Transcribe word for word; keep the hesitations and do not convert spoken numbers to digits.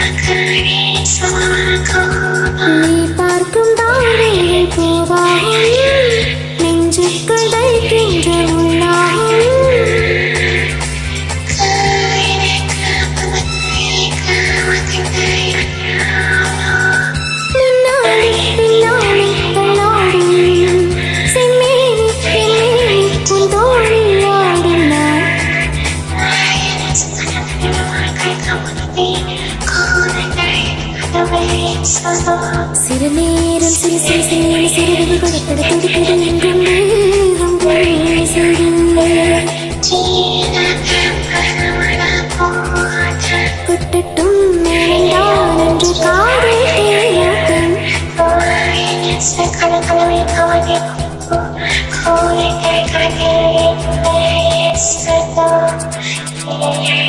பார்க்கும் பார்வைகள் பூவாகும் நெஞ்சுக்குள் தைக்கின்ற உள்ளாகும் முன்னாடி பின்னாடி தள்ளாடும் செம்மேனி பெண்ணேனி உன் தோளில் ஆடும் நான் சிறு நேரம் சிறு சிறு சிறு சிறிது கொடுப்பது துடிப்பது எங்கும் வேகம் பேசுது குட்டட்டும் மேலான் என்று காதல் தேடும் Cool,